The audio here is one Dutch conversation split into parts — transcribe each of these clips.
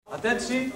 Attentie.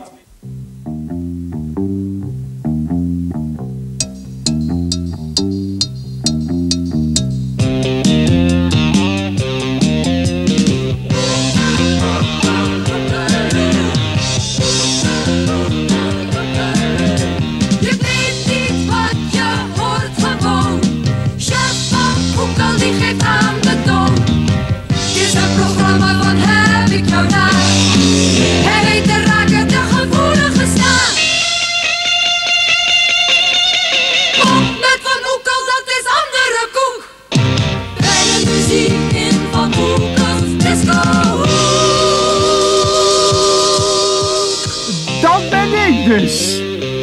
Dat ben ik dus.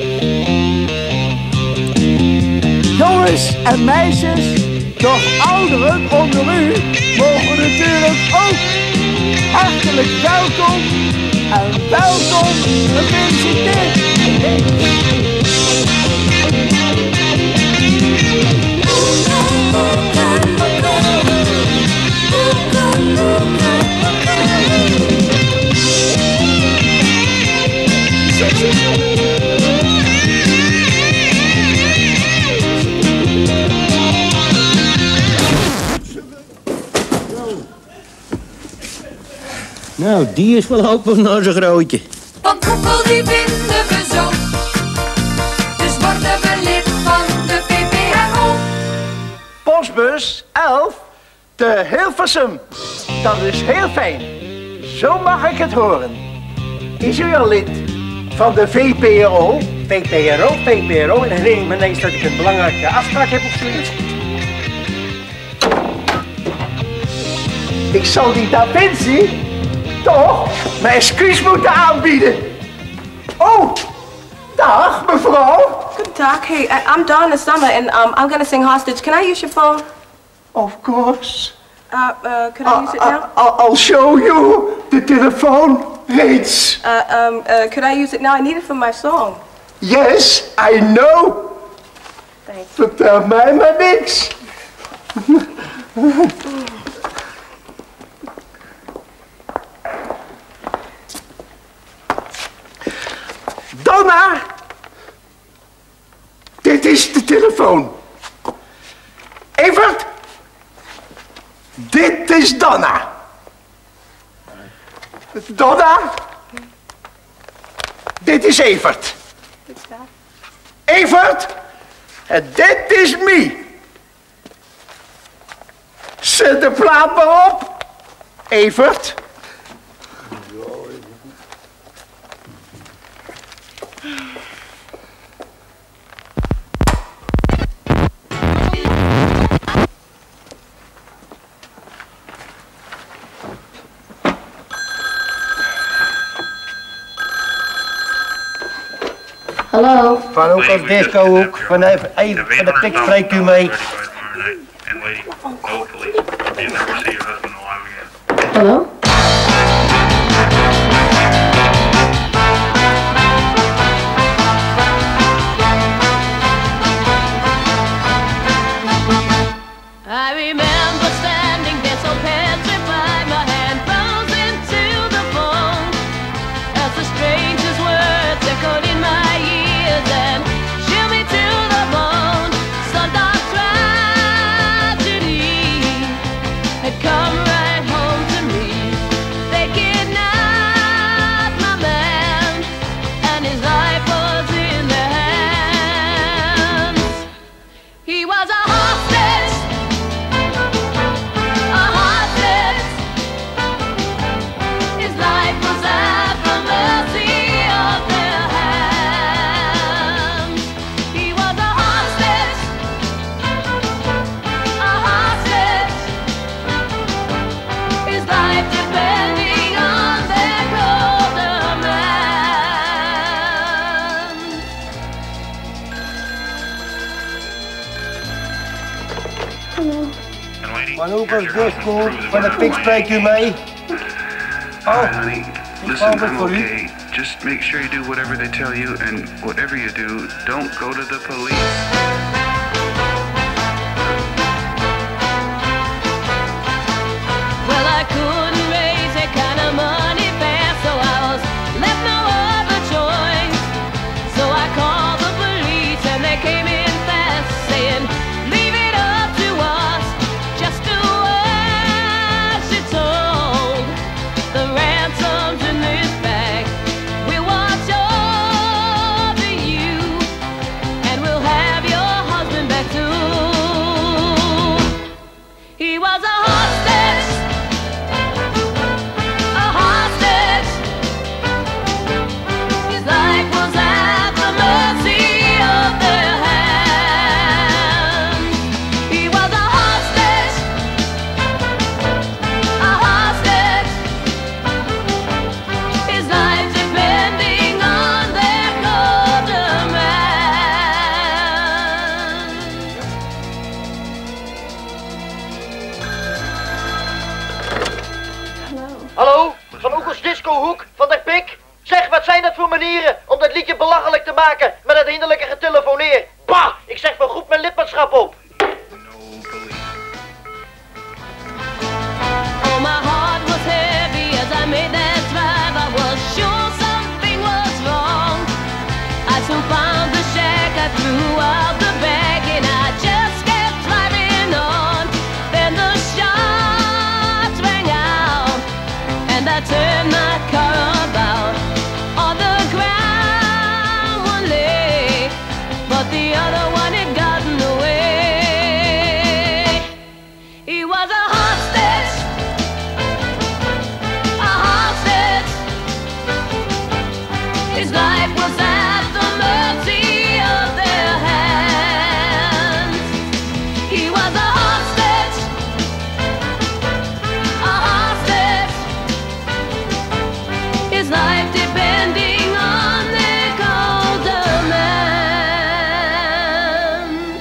Jongens en meisjes, doch ouderen onder u mogen natuurlijk ook hartelijk welkom en welkom gefeliciteerd. Nou, die is wel ook wel naar zo'n grootje. Want Oekel die vinden we zo. Dus worden we lid van de VPRO. Postbus 11 te Hilversum. Dat is heel fijn. Zo mag ik het horen. Is u al lid van de VPRO? VPRO. En herinner me ineens dat ik een belangrijke afspraak heb of zoiets. Ik zal die Da Vinci toch mijn excuus moeten aanbieden. Oh, dag mevrouw. Good talk. Hey, I'm Donna Summer, and I'm gonna sing Hostage. Can I use your phone? Of course. Could I use it now? I'll show you the telephone reeds. Could I use it now? I need it for my song. Yes, I know. Thanks. Vertel mij maar niks. Donna! Dit is de telefoon. Evert! Dit is Donna. Donna! Dit is Evert. Evert! En dit is Mie. Zet de plaat maar op. Evert. Hallo? Van ook als discohoek, van de pik spreekt u mee. Hallo? I remember standing there so petrified, my hand frozen to the bone, as the strangest words echoed in my ears and chilled me to the bone. Some dark tragedy had come right home to me. They kidnapped my man, and his life was in their hands. He was a hostage. His life was at the mercy of their hands. He was a hostage, his life depending on their cold demands. Van ook als disco, van de pik spreekt u mee. Honey, listen, I'm okay. Just make sure you do whatever they tell you, and whatever you do, don't go to the police. Well, I couldn't raise that kind of money fast, so I was left no zijn dat voor manieren om dat liedje belachelijk te maken met dat hinderlijke getelefoneer? Bah! Ik zeg van goed mijn lidmaatschap op. Oh, my heart was heavy as I made that drive. I was sure something was wrong. I soon found the shack, I threw out the bag, and I just kept driving on. Then the shots rang out, and I turned my car about. On the ground one lay, but the other one had gotten away. He was a hostage, a hostage. His life was at the mercy of their hands. He was a hostage, a hostage. His life depending on their cold demands.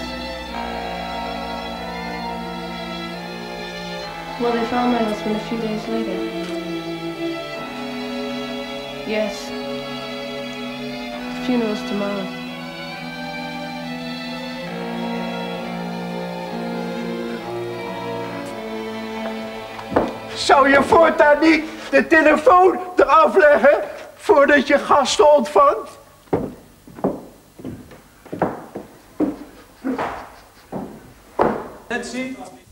Well, they found my husband a few days later. Yes. The funeral's tomorrow. Zou je voortaan niet de telefoon eraf leggen voordat je gasten ontvangt? Nancy?